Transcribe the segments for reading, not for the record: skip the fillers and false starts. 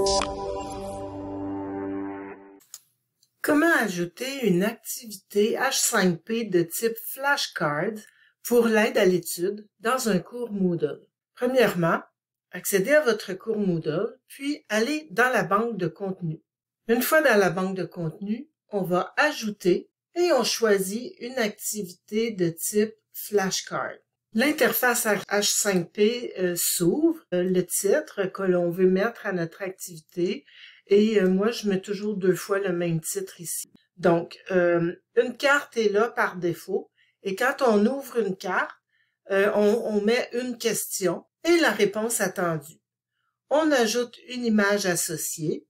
Comment ajouter une activité H5P de type flashcards pour l'aide à l'étude dans un cours Moodle? Premièrement, accédez à votre cours Moodle, puis allez dans la banque de contenu. Une fois dans la banque de contenu, on va ajouter et on choisit une activité de type flashcard. L'interface H5P s'ouvre, le titre que l'on veut mettre à notre activité, et moi je mets toujours 2 fois le même titre ici. Donc, une carte est là par défaut, et quand on ouvre une carte, on met une question et la réponse attendue. On ajoute une image associée.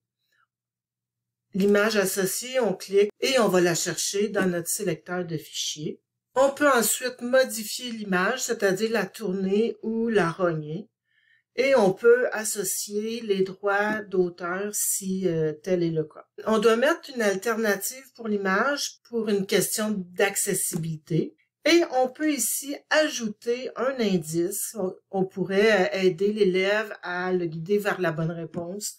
L'image associée, on clique et on va la chercher dans notre sélecteur de fichiers. On peut ensuite modifier l'image, c'est-à-dire la tourner ou la rogner. Et on peut associer les droits d'auteur si tel est le cas. On doit mettre une alternative pour l'image pour une question d'accessibilité. Et on peut ici ajouter un indice. On pourrait aider l'élève à le guider vers la bonne réponse.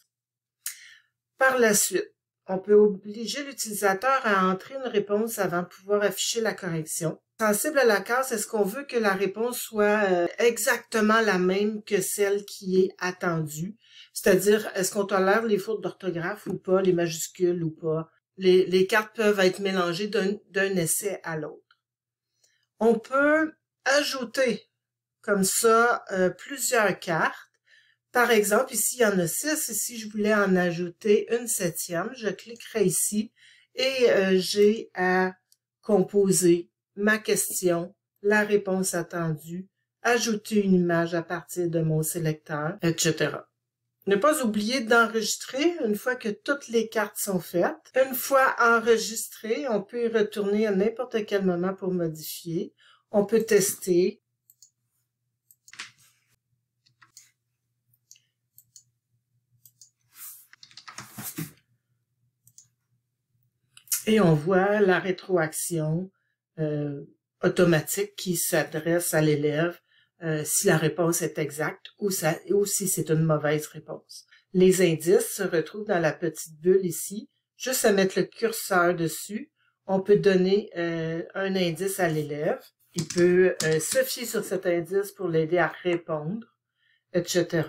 Par la suite, on peut obliger l'utilisateur à entrer une réponse avant de pouvoir afficher la correction. Sensible à la case, est-ce qu'on veut que la réponse soit exactement la même que celle qui est attendue? C'est-à-dire, est-ce qu'on tolère les fautes d'orthographe ou pas, les majuscules ou pas? Les cartes peuvent être mélangées d'un essai à l'autre. On peut ajouter comme ça plusieurs cartes. Par exemple, ici, il y en a 6. Et si je voulais en ajouter une 7e, je cliquerai ici et j'ai à composer ma question, la réponse attendue, ajouter une image à partir de mon sélecteur, etc. Ne pas oublier d'enregistrer une fois que toutes les cartes sont faites. Une fois enregistrées, on peut y retourner à n'importe quel moment pour modifier. On peut tester. Et on voit la rétroaction automatique qui s'adresse à l'élève si la réponse est exacte ou si c'est une mauvaise réponse. Les indices se retrouvent dans la petite bulle ici. Juste à mettre le curseur dessus, on peut donner un indice à l'élève. Il peut se fier sur cet indice pour l'aider à répondre, etc.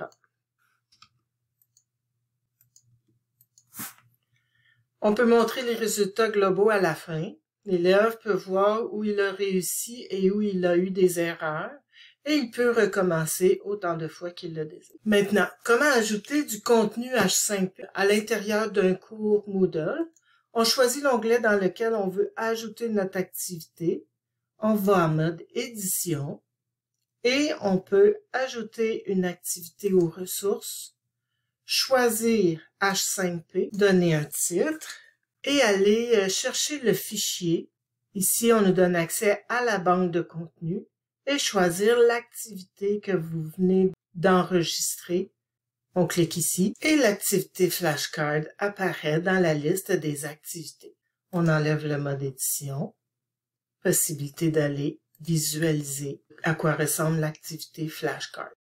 On peut montrer les résultats globaux à la fin. L'élève peut voir où il a réussi et où il a eu des erreurs et il peut recommencer autant de fois qu'il le désire. Maintenant, comment ajouter du contenu H5P à l'intérieur d'un cours Moodle? On choisit l'onglet dans lequel on veut ajouter notre activité. On va en mode édition et on peut ajouter une activité aux ressources, choisir H5P, donner un titre et aller chercher le fichier. Ici, on nous donne accès à la banque de contenu et choisir l'activité que vous venez d'enregistrer. On clique ici et l'activité flashcard apparaît dans la liste des activités. On enlève le mode édition, possibilité d'aller visualiser à quoi ressemble l'activité flashcard.